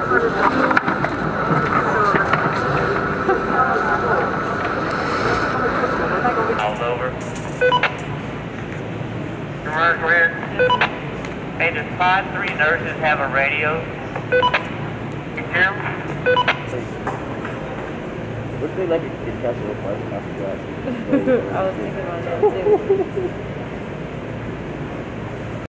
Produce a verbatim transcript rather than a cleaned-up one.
All over. Commercial here. Hey, does five three nurses have a radio? Jim? Looks like a Kid Castle apartment after that. I was thinking about that too.